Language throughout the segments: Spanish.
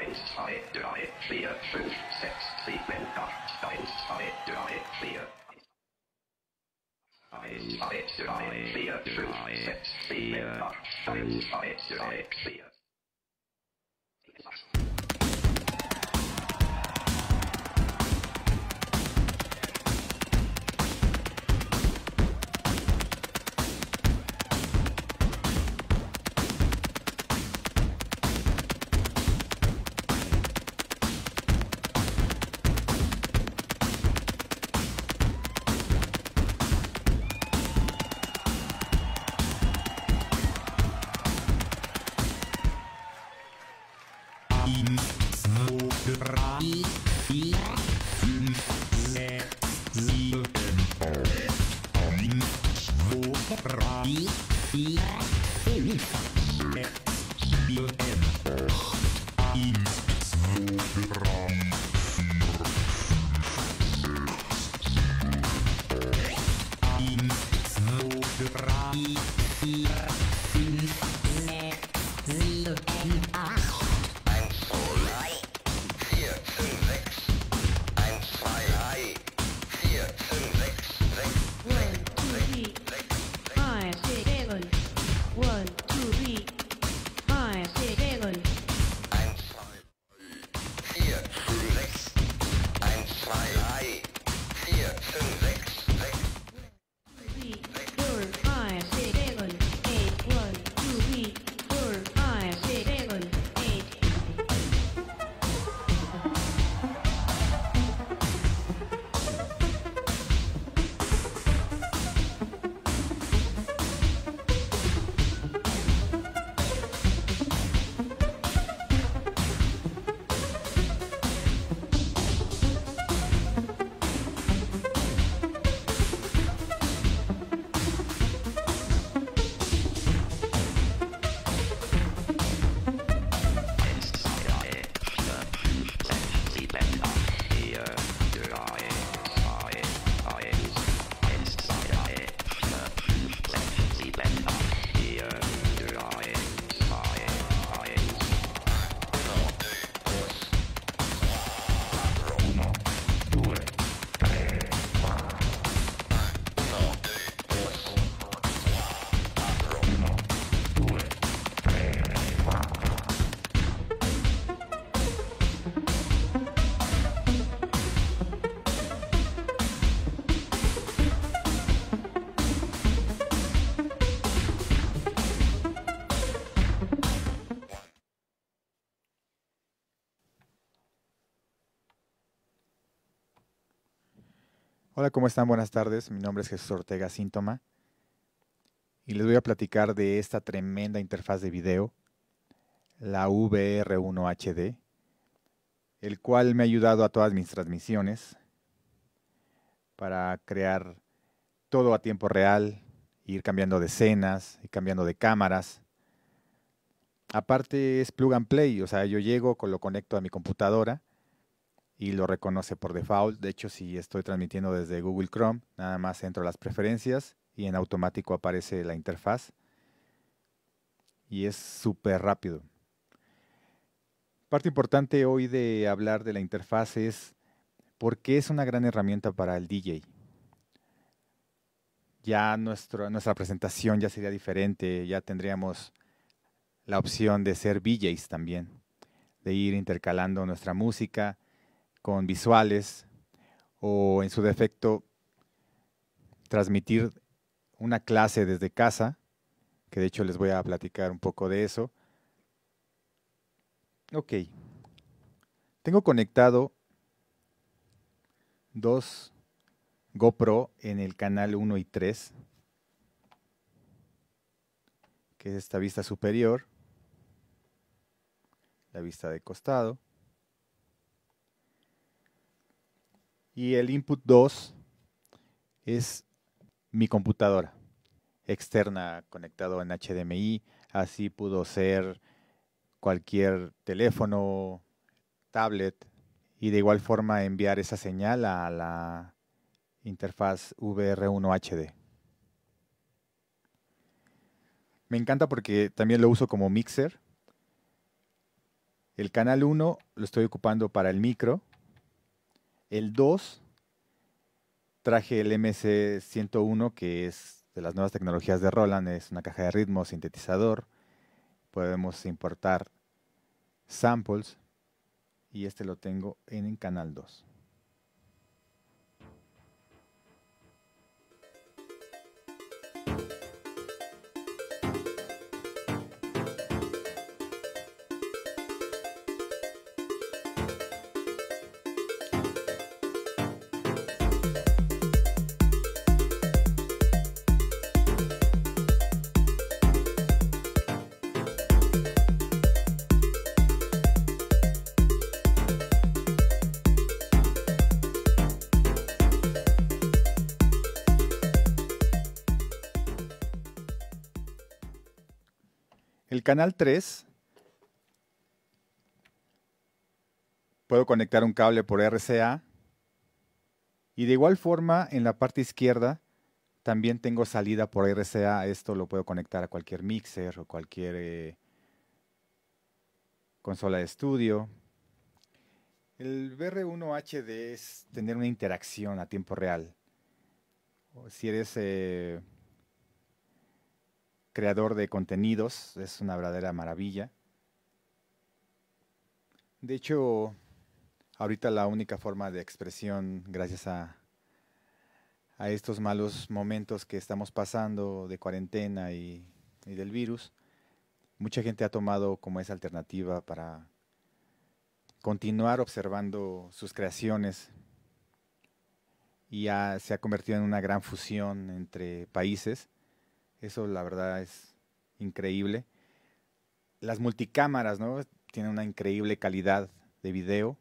1, 2, 3, 4, 5, 6, 7, 8, 1, 2, 3, 4, 1, 2, 3, 4, 5, 6, 7, 8, 1, 2, 3, 4. Hola, ¿cómo están? Buenas tardes. Mi nombre es Jesús Ortega Síntoma y les voy a platicar de esta tremenda interfaz de video, la VR1 HD, el cual me ha ayudado a todas mis transmisiones para crear todo a tiempo real, ir cambiando de escenas y cambiando de cámaras. Aparte es plug and play, o sea, yo llego, lo conecto a mi computadora y lo reconoce por default. De hecho, si estoy transmitiendo desde Google Chrome, nada más entro a las preferencias y en automático aparece la interfaz. Y es súper rápido. Parte importante hoy de hablar de la interfaz es por qué es una gran herramienta para el DJ. Ya nuestra presentación ya sería diferente, ya tendríamos la opción de ser VJs también, de ir intercalando nuestra música con visuales o en su defecto transmitir una clase desde casa, que de hecho les voy a platicar un poco de eso. Ok, tengo conectado dos GoPro en el canal 1 y 3, que es esta vista superior, la vista de costado, y el input 2 es mi computadora externa conectado en HDMI. Así pudo ser cualquier teléfono, tablet, y de igual forma enviar esa señal a la interfaz VR1 HD. Me encanta porque también lo uso como mixer El canal 1 lo estoy ocupando para el micro. El 2 traje el MC101, que es de las nuevas tecnologías de Roland, es una caja de ritmo, sintetizador. Podemos importar samples y este lo tengo en el canal 2. El canal 3 puedo conectar un cable por RCA y de igual forma en la parte izquierda también tengo salida por RCA. Esto lo puedo conectar a cualquier mixer o cualquier consola de estudio. El VR1 HD es tener una interacción a tiempo real. Si eres creador de contenidos, es una verdadera maravilla. De hecho, ahorita la única forma de expresión, gracias a estos malos momentos que estamos pasando de cuarentena y del virus, mucha gente ha tomado como esa alternativa para continuar observando sus creaciones y se ha convertido en una gran fusión entre países. Eso la verdad es increíble. Las multicámaras, ¿no? Tienen una increíble calidad de video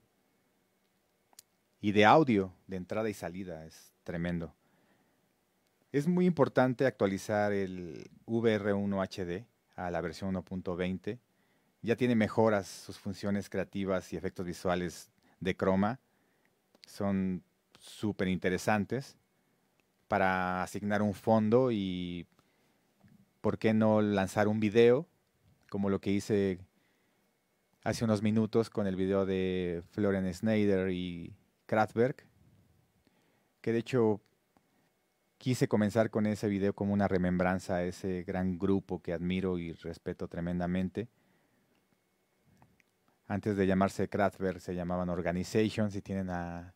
y de audio, de entrada y salida. Es tremendo. Es muy importante actualizar el VR1 HD a la versión 1.20. Ya tiene mejoras sus funciones creativas y efectos visuales de croma. Son súper interesantes para asignar un fondo y por qué no lanzar un video, como lo que hice hace unos minutos con el video de Florian Schneider y Kraftwerk, que de hecho quise comenzar con ese video como una remembranza a ese gran grupo que admiro y respeto tremendamente. Antes de llamarse Kraftwerk se llamaban Organization. Si tienen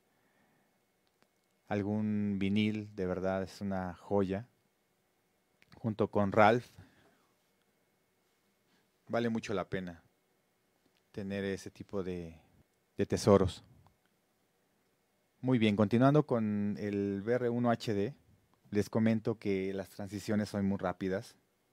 algún vinil, de verdad es una joya. Junto con Ralph, vale mucho la pena tener ese tipo de tesoros. Muy bien, continuando con el VR1 HD, les comento que las transiciones son muy rápidas.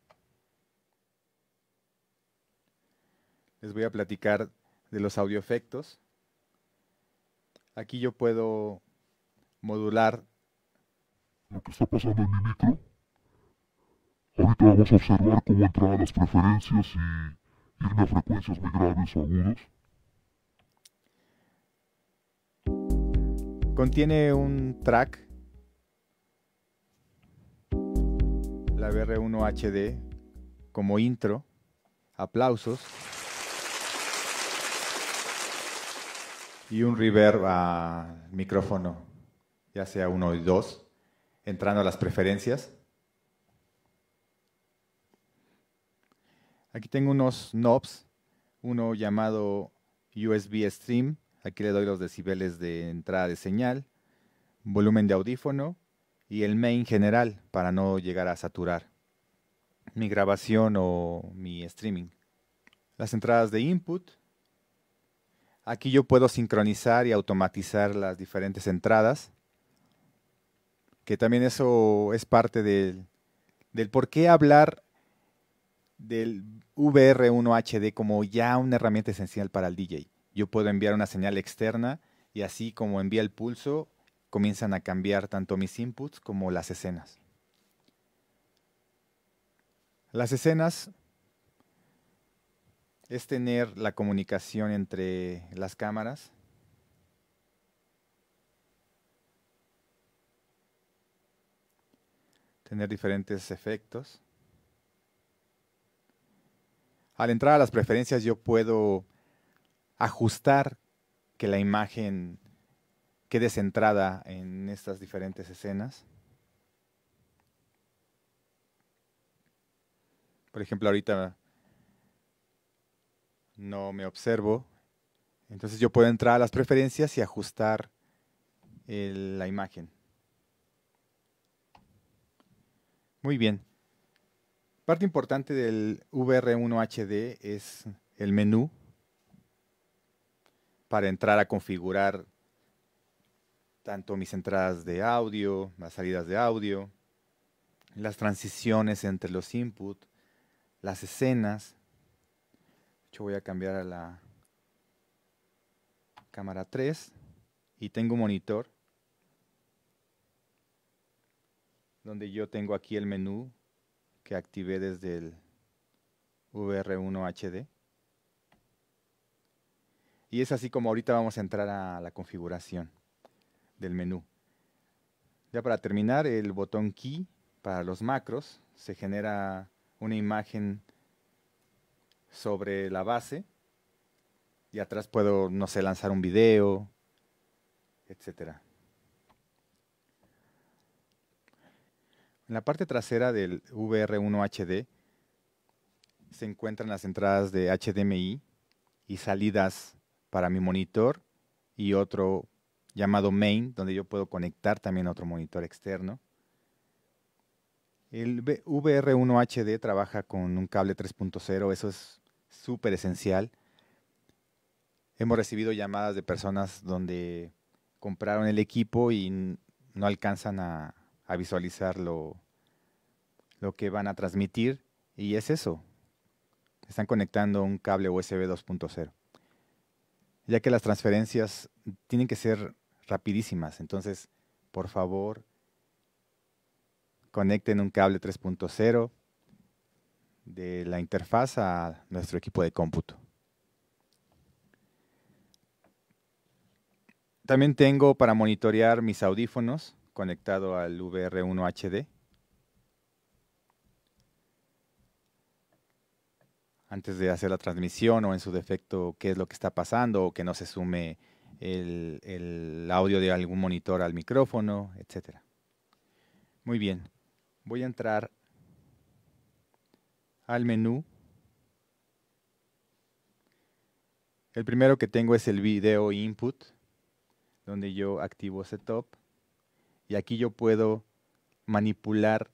Les voy a platicar de los audio efectos. Aquí yo puedo modular lo que está pasando en mi micro. Ahorita vamos a observar cómo entrar a las preferencias y irme a frecuencias muy graves o agudos. Contiene un track, la VR1 HD, como intro, aplausos y un reverb a micrófono, ya sea 1 y 2, entrando a las preferencias. Aquí tengo unos knobs, uno llamado USB Stream. Aquí le doy los decibeles de entrada de señal, volumen de audífono y el main general para no llegar a saturar mi grabación o mi streaming. Las entradas de input. Aquí yo puedo sincronizar y automatizar las diferentes entradas, que también eso es parte del por qué hablar del VR1 HD como ya una herramienta esencial para el DJ. Yo puedo enviar una señal externa y así como envía el pulso, comienzan a cambiar tanto mis inputs como las escenas. Las escenas es tener la comunicación entre las cámaras. Tener diferentes efectos. Al entrar a las preferencias yo puedo ajustar que la imagen quede centrada en estas diferentes escenas. Por ejemplo, ahorita no me observo, entonces yo puedo entrar a las preferencias y ajustar la imagen. Muy bien. Parte importante del VR1 HD es el menú para entrar a configurar tanto mis entradas de audio, las salidas de audio, las transiciones entre los inputs, las escenas. Yo voy a cambiar a la cámara 3 y tengo un monitor donde yo tengo aquí el menú que activé desde el VR1 HD. Y es así como ahorita vamos a entrar a la configuración del menú. Ya para terminar, el botón Key para los macros se genera una imagen sobre la base y atrás puedo, no sé, lanzar un video, etcétera. En la parte trasera del VR1 HD se encuentran las entradas de HDMI y salidas para mi monitor y otro llamado main, donde yo puedo conectar también otro monitor externo. El VR1 HD trabaja con un cable 3.0, eso es súper esencial. Hemos recibido llamadas de personas donde compraron el equipo y no alcanzan a visualizar lo que van a transmitir, y es eso. Están conectando un cable USB 2.0. Ya que las transferencias tienen que ser rapidísimas, entonces, por favor, conecten un cable 3.0 de la interfaz a nuestro equipo de cómputo. También tengo para monitorear mis audífonos conectado al VR1 HD. Antes de hacer la transmisión o en su defecto qué es lo que está pasando o que no se sume el audio de algún monitor al micrófono, etc. Muy bien, voy a entrar al menú. El primero que tengo es el video input, donde yo activo setup y aquí yo puedo manipular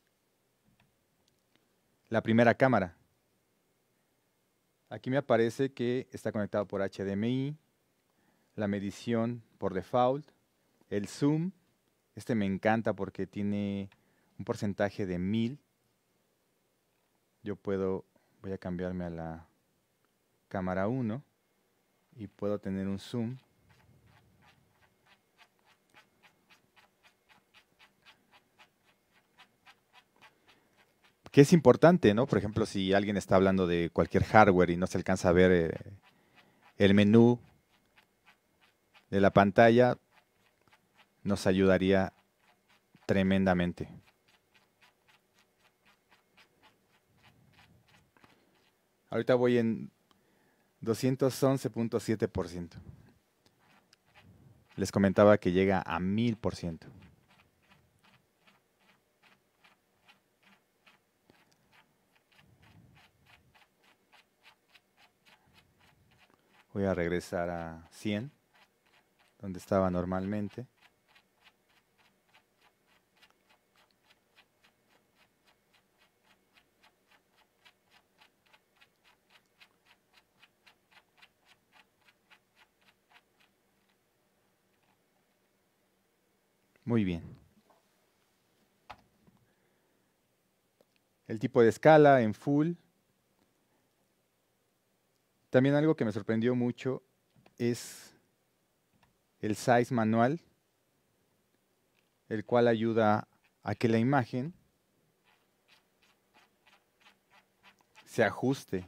la primera cámara. Aquí me aparece que está conectado por HDMI, la medición por default, el zoom, este me encanta porque tiene un porcentaje de 1000. Yo voy a cambiarme a la cámara 1 y puedo tener un zoom. Que es importante, ¿no? Por ejemplo, si alguien está hablando de cualquier hardware y no se alcanza a ver el menú de la pantalla, nos ayudaría tremendamente. Ahorita voy en 211.7%. Les comentaba que llega a 1000%. Voy a regresar a 100, donde estaba normalmente. Muy bien. El tipo de escala en full. También algo que me sorprendió mucho es el size manual, el cual ayuda a que la imagen se ajuste.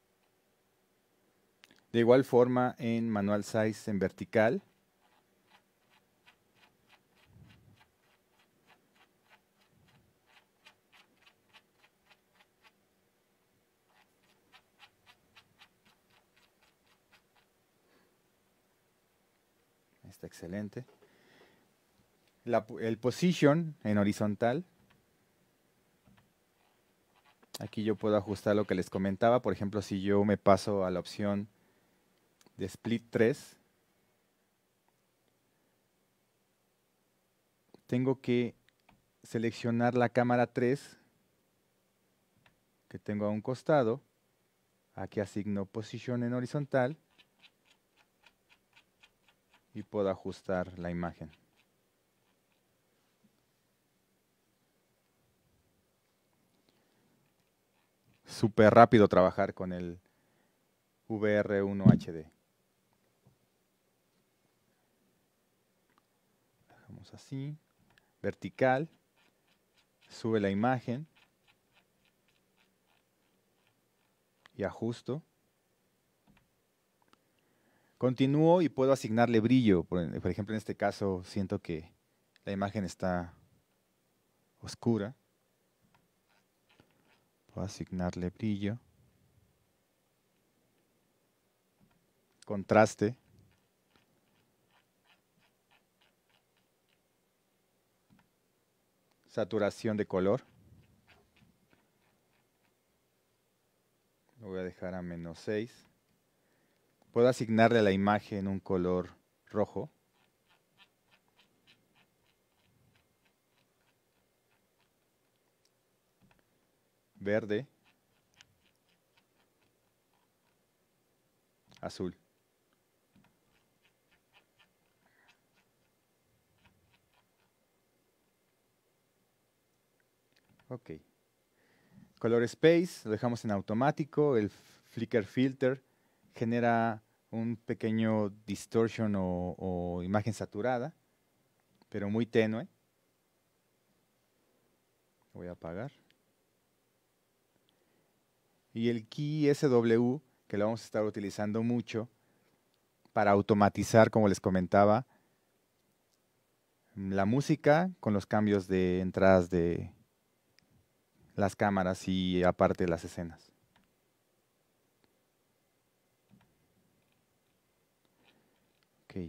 De igual forma en manual size en vertical, Está excelente. El position en horizontal. Aquí yo puedo ajustar lo que les comentaba. Por ejemplo, si yo me paso a la opción de split 3, tengo que seleccionar la cámara 3 que tengo a un costado. Aquí asigno position en horizontal y puedo ajustar la imagen. Súper rápido trabajar con el VR1 HD. Dejamos así. Vertical. Sube la imagen. Y ajusto. Continúo y puedo asignarle brillo. Por ejemplo, en este caso siento que la imagen está oscura. Puedo asignarle brillo. Contraste. Saturación de color. Lo voy a dejar a -6. Puedo asignarle a la imagen un color rojo. Verde. Azul. Ok. Color Space, lo dejamos en automático. El Flicker Filter genera un pequeño distortion o imagen saturada, pero muy tenue. Lo voy a apagar. Y el Key SW, que lo vamos a estar utilizando mucho para automatizar, como les comentaba, la música con los cambios de entradas de las cámaras y aparte las escenas. Ok.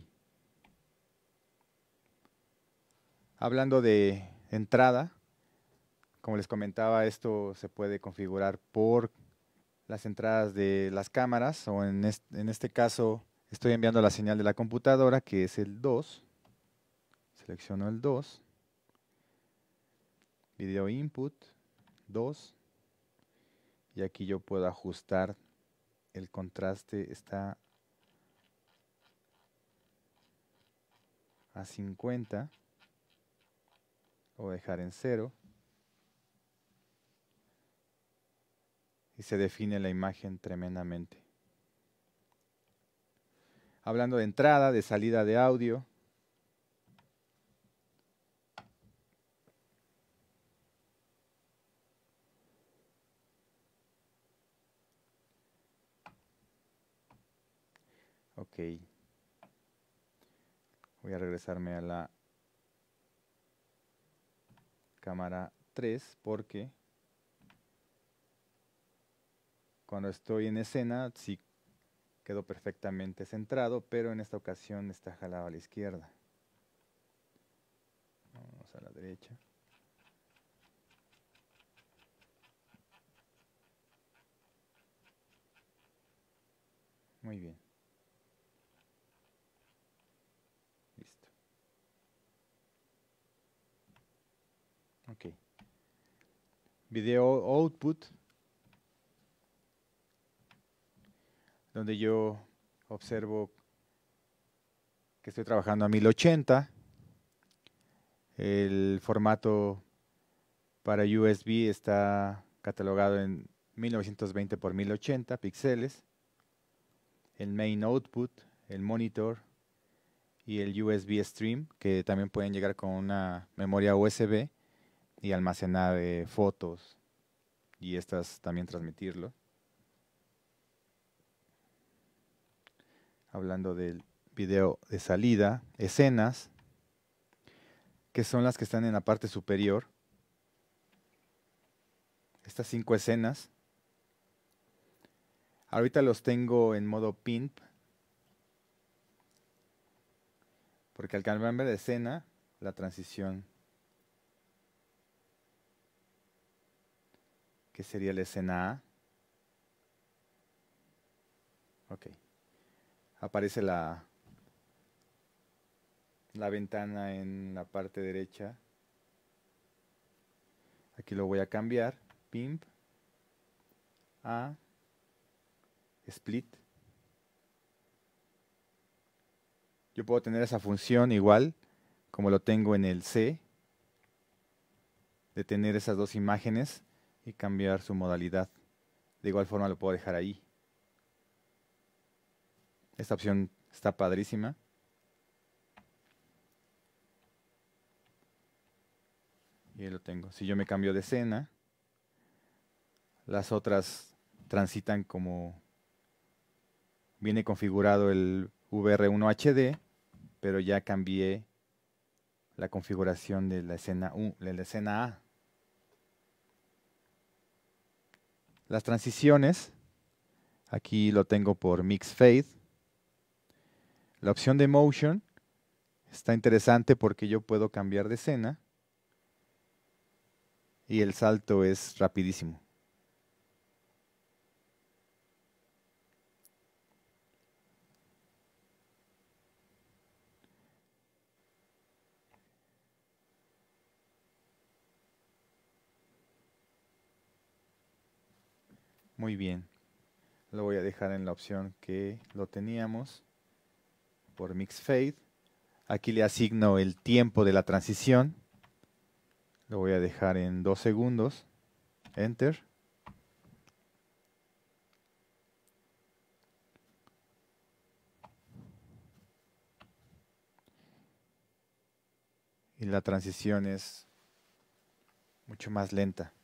Hablando de entrada, como les comentaba, esto se puede configurar por las entradas de las cámaras o en este caso estoy enviando la señal de la computadora que es el 2. Selecciono el 2. Video input 2. Y aquí yo puedo ajustar el contraste, está a 50. Lo voy a dejar en 0. Y se define la imagen tremendamente. Hablando de entrada, de salida de audio. Ok. Voy a regresarme a la cámara 3 porque cuando estoy en escena sí quedo perfectamente centrado, pero en esta ocasión está jalado a la izquierda. Vamos a la derecha. Muy bien. Listo. Ok. Video output, donde yo observo que estoy trabajando a 1080. El formato para USB está catalogado en 1920 por 1080 píxeles. El main output, el monitor y el USB stream, que también pueden llegar con una memoria USB y almacenar fotos y estas también transmitirlo. Hablando del video de salida, escenas, que son las que están en la parte superior. Estas 5 escenas. Ahorita los tengo en modo pimp. Porque al cambiarme de escena, la transición, que sería la escena A, ok, aparece la ventana en la parte derecha. Aquí lo voy a cambiar, pimp a split. Yo puedo tener esa función igual como lo tengo en el C, de tener esas dos imágenes y cambiar su modalidad. De igual forma lo puedo dejar ahí. Esta opción está padrísima. Y ahí lo tengo. Si yo me cambio de escena, las otras transitan como viene configurado el VR1 HD, pero ya cambié la configuración de la escena A. Las transiciones, aquí lo tengo por Mix Fade. La opción de Motion está interesante porque yo puedo cambiar de escena y el salto es rapidísimo. Muy bien. Lo voy a dejar en la opción que lo teníamos por Mix Fade. Aquí le asigno el tiempo de la transición. Lo voy a dejar en 2 segundos. Enter. Y la transición es mucho más lenta.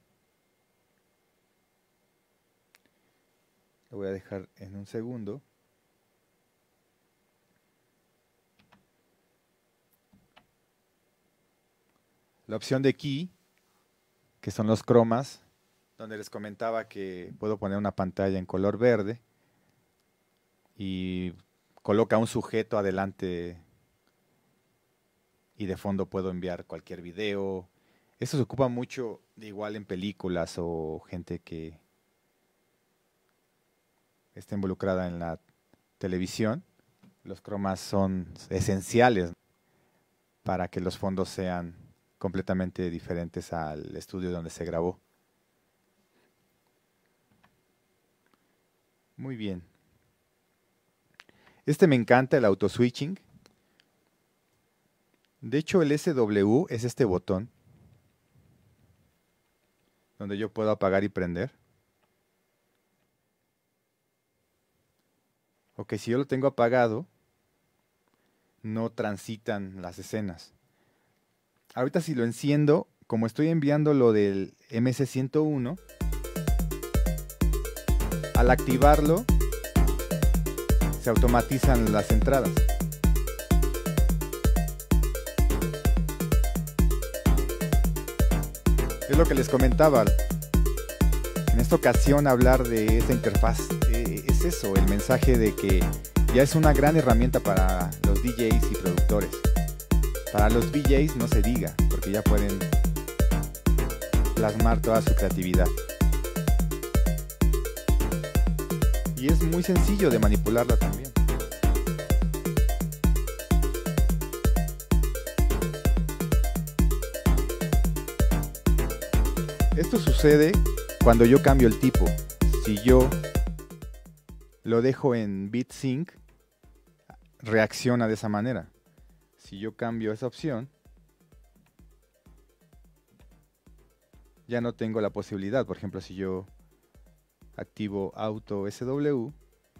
Lo voy a dejar en 1 segundo. La opción de key, que son los cromas, donde les comentaba que puedo poner una pantalla en color verde y coloca un sujeto adelante y de fondo puedo enviar cualquier video. Esto se ocupa mucho de igual en películas o gente que está involucrada en la televisión. Los cromas son esenciales para que los fondos sean completamente diferentes al estudio donde se grabó. Muy bien. Este me encanta, el auto switching. De hecho, el SW es este botón donde yo puedo apagar y prender. Ok, si yo lo tengo apagado, no transitan las escenas. Ahorita si lo enciendo, como estoy enviando lo del MC101, al activarlo, se automatizan las entradas. Es lo que les comentaba. En esta ocasión hablar de esta interfaz es eso, el mensaje de que ya es una gran herramienta para los DJs y productores. Para los VJs no se diga, porque ya pueden plasmar toda su creatividad. Y es muy sencillo de manipularla también. Esto sucede cuando yo cambio el tipo. Si yo lo dejo en BitSync, reacciona de esa manera. Si yo cambio esa opción, ya no tengo la posibilidad. Por ejemplo, si yo activo Auto SW,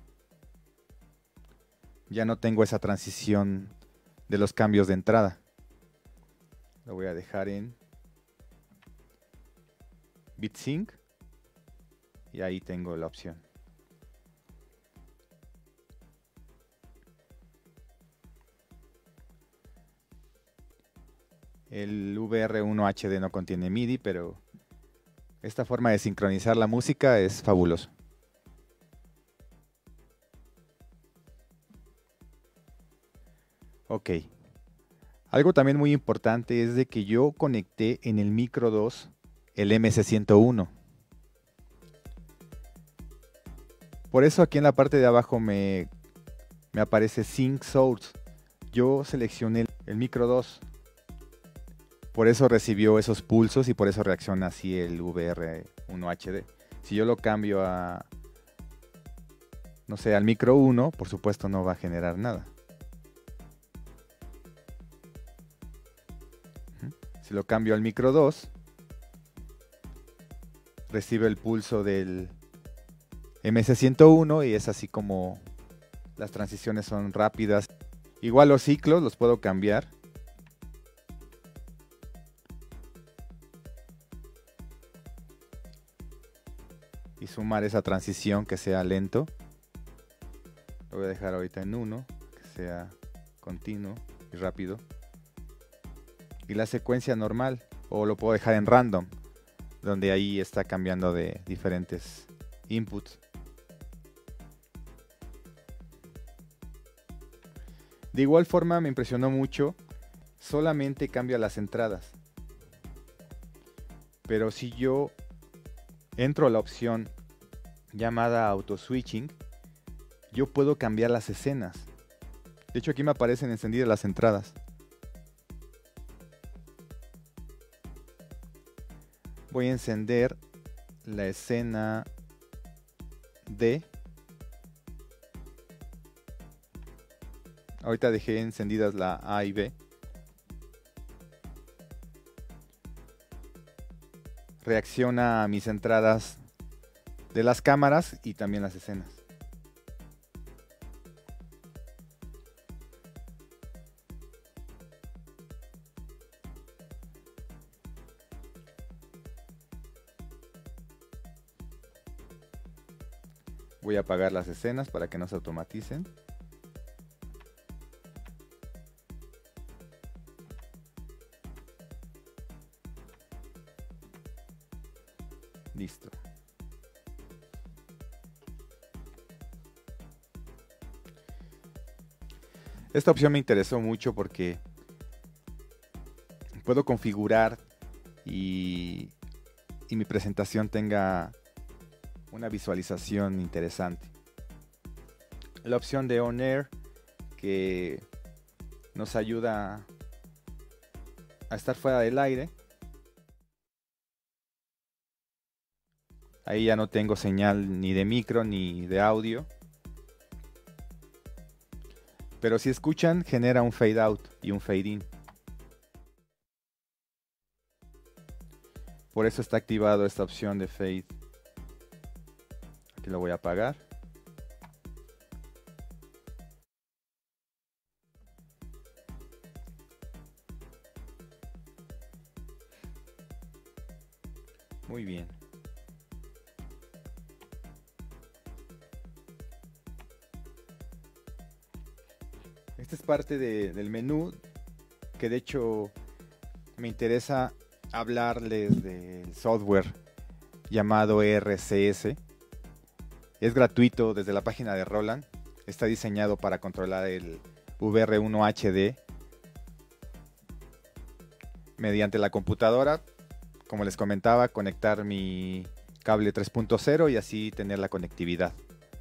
ya no tengo esa transición de los cambios de entrada. Lo voy a dejar en BitSync y ahí tengo la opción. El VR1 HD no contiene MIDI, pero esta forma de sincronizar la música es fabuloso. Ok. Algo también muy importante es de que yo conecté en el micro 2 el MC101. Por eso aquí en la parte de abajo me aparece Sync Source. Yo seleccioné el micro 2. Por eso recibió esos pulsos y por eso reacciona así el VR1HD. Si yo lo cambio a, no sé, al micro 1, por supuesto no va a generar nada. Si lo cambio al micro 2, recibe el pulso del MC101 y es así como las transiciones son rápidas. Igual los ciclos los puedo cambiar. Y sumar esa transición que sea lento. Lo voy a dejar ahorita en 1, que sea continuo y rápido. Y la secuencia normal, o lo puedo dejar en random, donde ahí está cambiando de diferentes inputs. De igual forma me impresionó mucho, solamente cambia las entradas. Pero si yo entro a la opción llamada Auto Switching, yo puedo cambiar las escenas. De hecho aquí me aparecen encendidas las entradas. Voy a encender la escena D. Ahorita dejé encendidas la A y B. Reacciona a mis entradas de las cámaras y también las escenas. Voy a apagar las escenas para que no se automaticen. Listo. Esta opción me interesó mucho porque puedo configurar y mi presentación tenga una visualización interesante. La opción de On Air, que nos ayuda a estar fuera del aire. Ahí ya no tengo señal ni de micro ni de audio. Pero si escuchan, genera un fade out y un fade in. Por eso está activado esta opción de fade. Aquí lo voy a apagar. Muy bien. Esta es parte del menú, que de hecho me interesa hablarles del software llamado RCS. Es gratuito desde la página de Roland. Está diseñado para controlar el VR1HD mediante la computadora. Como les comentaba, conectar mi cable 3.0 y así tener la conectividad.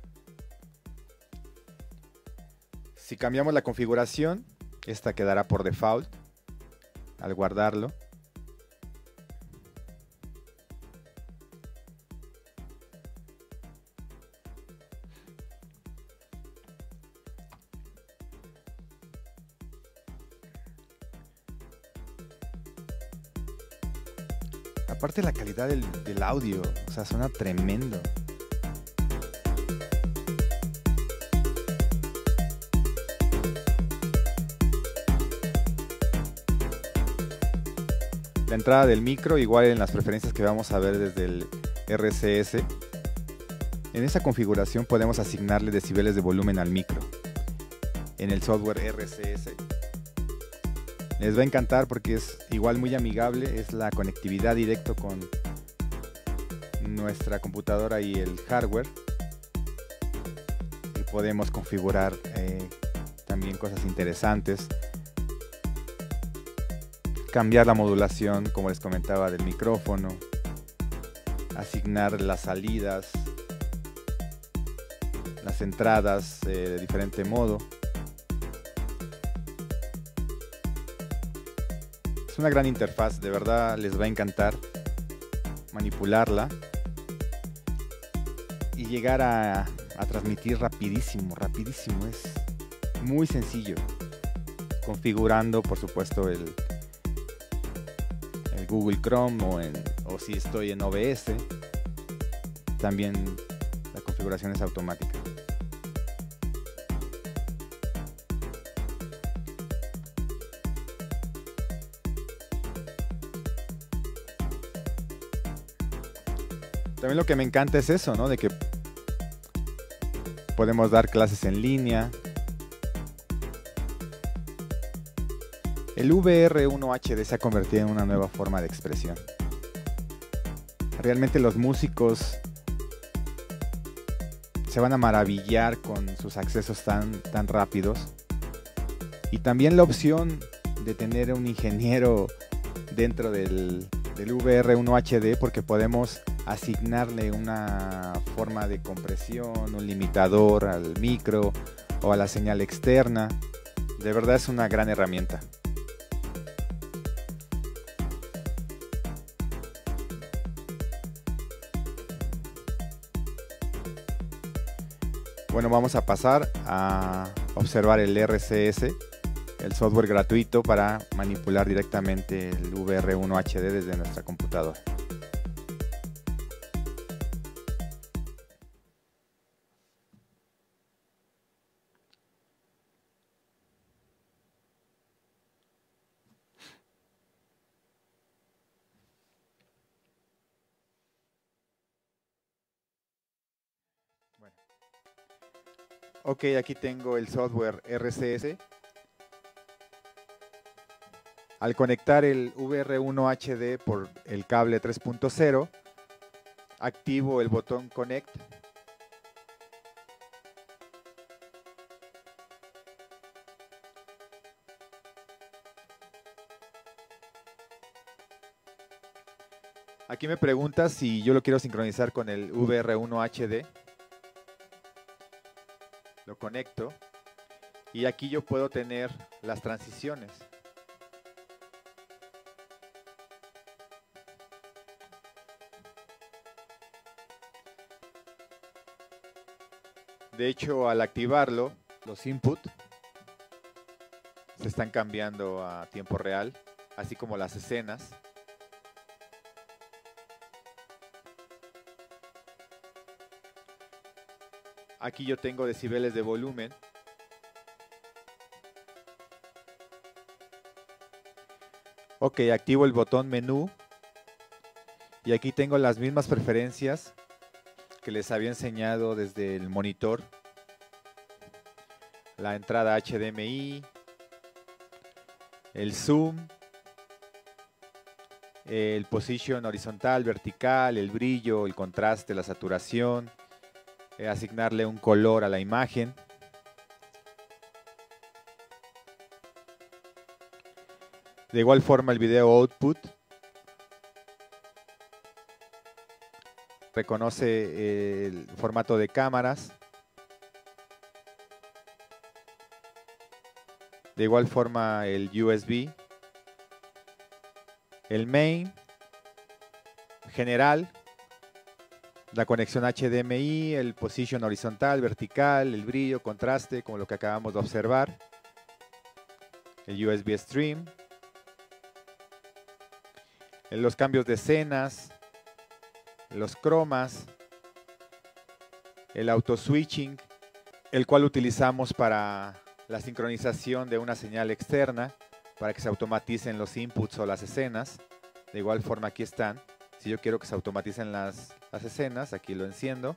Si cambiamos la configuración, esta quedará por default al guardarlo. Aparte la calidad del audio, o sea, suena tremendo. La entrada del micro, igual en las preferencias que vamos a ver desde el RCS. En esa configuración podemos asignarle decibeles de volumen al micro. En el software RCS. Les va a encantar porque es igual muy amigable, es la conectividad directo con nuestra computadora y el hardware. Y podemos configurar también también cosas interesantes. Cambiar la modulación, como les comentaba, del micrófono. Asignar las salidas, las entradas de diferente modo. Es una gran interfaz, de verdad les va a encantar manipularla y llegar a transmitir rapidísimo, es muy sencillo, configurando por supuesto el Google Chrome o si estoy en OBS, también la configuración es automática. También lo que me encanta es eso, ¿no? De que podemos dar clases en línea. El VR1 HD se ha convertido en una nueva forma de expresión. Realmente los músicos se van a maravillar con sus accesos tan rápidos. Y también la opción de tener un ingeniero dentro del VR1 HD, porque podemos asignarle una forma de compresión, un limitador al micro o a la señal externa. De verdad es una gran herramienta. Bueno, vamos a pasar a observar el RCS, el software gratuito para manipular directamente el VR1 HD desde nuestra computadora. Ok, aquí tengo el software RCS. Al conectar el VR1 HD por el cable 3.0, activo el botón Connect. Aquí me pregunta si yo lo quiero sincronizar con el VR1 HD. Lo conecto y aquí yo puedo tener las transiciones. De hecho, al activarlo, los inputs se están cambiando a tiempo real, así como las escenas. Aquí yo tengo decibeles de volumen. Ok, activo el botón menú. Y aquí tengo las mismas preferencias que les había enseñado desde el monitor. La entrada HDMI, el zoom, el position horizontal, vertical, el brillo, el contraste, la saturación. Asignarle un color a la imagen. De igual forma el video output reconoce el formato de cámaras. De igual forma el USB, el main, general, la conexión HDMI, el position horizontal, vertical, el brillo, contraste, como lo que acabamos de observar. El USB stream. Los cambios de escenas. Los cromas. El auto switching, el cual utilizamos para la sincronización de una señal externa, para que se automaticen los inputs o las escenas. De igual forma aquí están. Si yo quiero que se automaticen las escenas, aquí lo enciendo.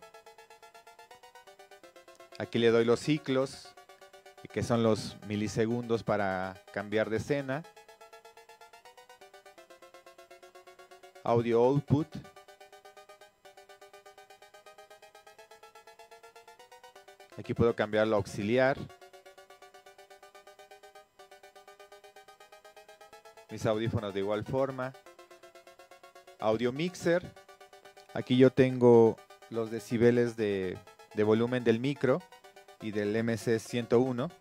Aquí le doy los ciclos, que son los milisegundos para cambiar de escena. Audio output. Aquí puedo cambiarlo a auxiliar. mis audífonos de igual forma. Audio mixer. Aquí yo tengo los decibeles de volumen del micro y del MC101,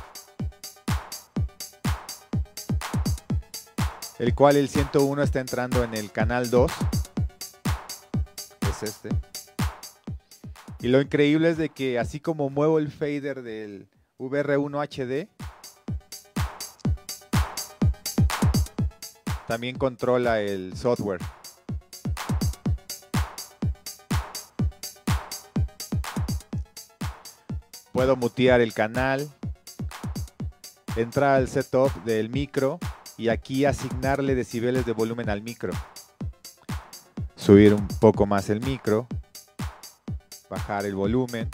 el cual el 101 está entrando en el canal 2, es este. Y lo increíble es de que así como muevo el fader del VR1 HD, también controla el software. Puedo mutear el canal, entrar al setup del micro y aquí asignarle decibeles de volumen al micro. Subir un poco más el micro, bajar el volumen,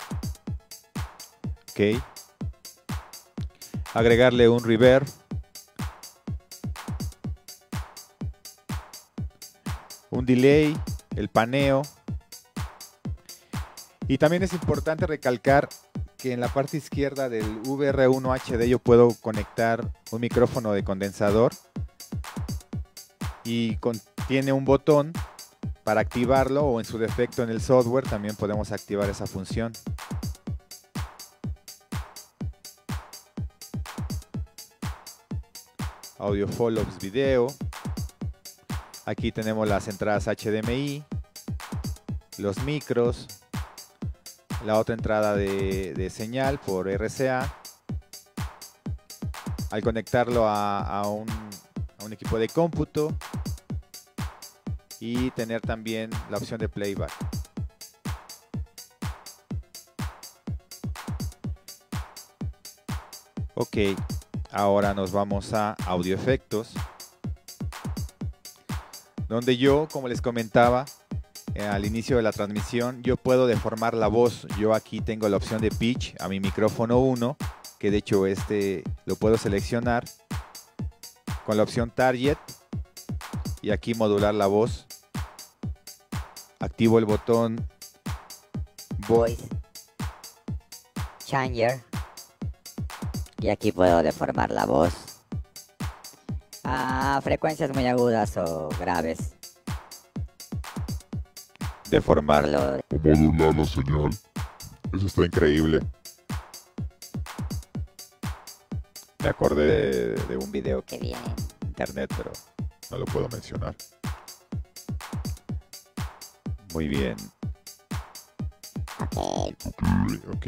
ok. Agregarle un reverb, un delay, el paneo. Y también es importante recalcar que en la parte izquierda del VR1 HD yo puedo conectar un micrófono de condensador y tiene un botón para activarlo, o en su defecto en el software también podemos activar esa función. Audio follows video. Aquí tenemos las entradas HDMI, los micros, la otra entrada de señal por RCA. Al conectarlo a un equipo de cómputo y tener también la opción de playback. Ok, ahora nos vamos a audio efectos, donde yo, como les comentaba al inicio de la transmisión, yo puedo deformar la voz. Yo aquí tengo la opción de pitch a mi micrófono 1, que de hecho este lo puedo seleccionar con la opción target y aquí modular la voz. Activo el botón Voice Changer y aquí puedo deformar la voz a frecuencias muy agudas o graves. deformarlo. O modular la señal. Eso está increíble. Me acordé de un video Qué bien. en internet, pero no lo puedo mencionar. Muy bien. Ok. Ok.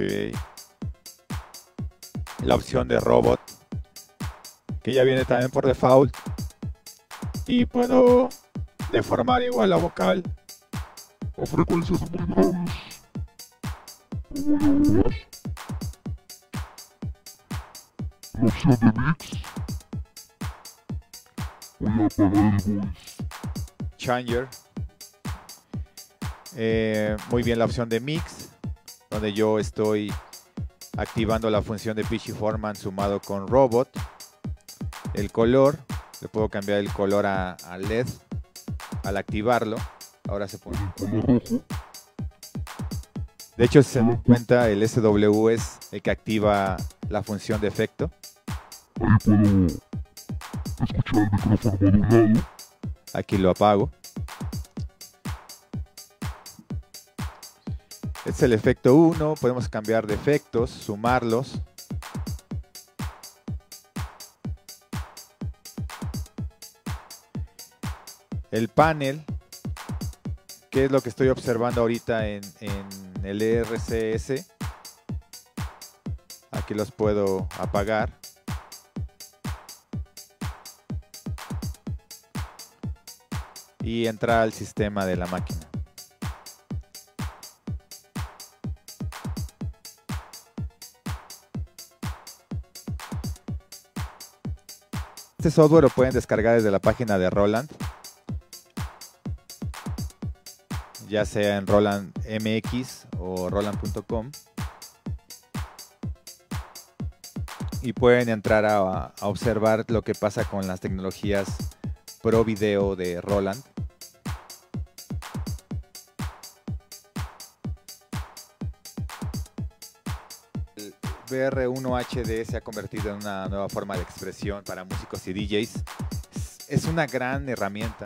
La opción de robot, que ya viene también por default. Y puedo deformar igual la vocal. A frecuencias muy graves. O muy agudas. La opción de mix. Voy a apagar el voice. Changer. Muy bien la opción de mix, donde yo estoy activando la función de Pitch y Forman sumado con Robot. El color, le puedo cambiar el color a LED al activarlo. Ahora se pone. Color rojo. De hecho, si se dan cuenta, el SW es el que activa la función de efecto. Ahí puedo escuchar el micrófono modulado. Aquí lo apago. Este es el efecto 1. Podemos cambiar de efectos, sumarlos. El panel, que es lo que estoy observando ahorita en el RCS. Aquí los puedo apagar. Y entrar al sistema de la máquina. Este software lo pueden descargar desde la página de Roland, ya sea en Roland MX o Roland.com, y pueden entrar a observar lo que pasa con las tecnologías Pro Video de Roland. El VR1 HD se ha convertido en una nueva forma de expresión para músicos y DJs. Es una gran herramienta.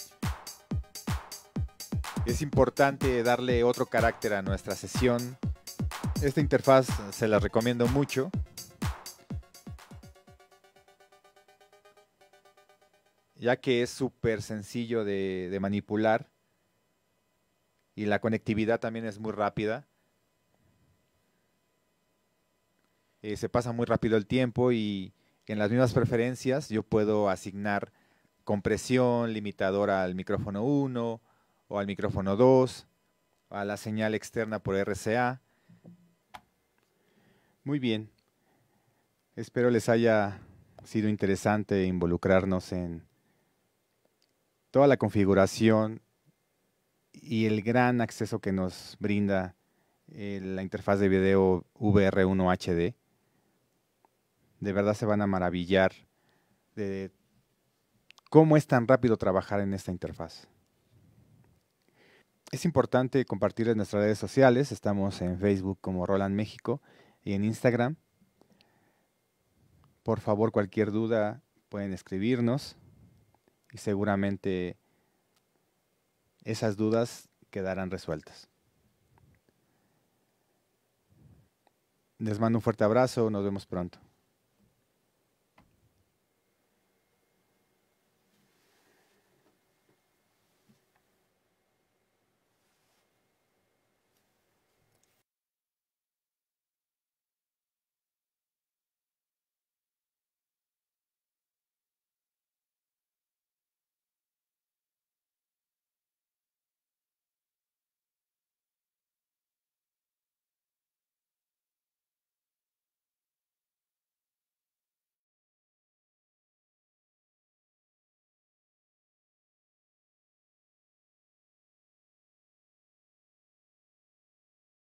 Es importante darle otro carácter a nuestra sesión. Esta interfaz se la recomiendo mucho. Ya que es súper sencillo de manipular y la conectividad también es muy rápida. Se pasa muy rápido el tiempo y en las mismas preferencias yo puedo asignar compresión, limitador al micrófono 1 o al micrófono 2, a la señal externa por RCA. Muy bien, espero les haya sido interesante involucrarnos en toda la configuración y el gran acceso que nos brinda la interfaz de video VR1 HD. De verdad se van a maravillar de cómo es tan rápido trabajar en esta interfaz. Es importante compartir en nuestras redes sociales. Estamos en Facebook como Roland México y en Instagram. Por favor, cualquier duda pueden escribirnos y seguramente esas dudas quedarán resueltas. Les mando un fuerte abrazo, nos vemos pronto.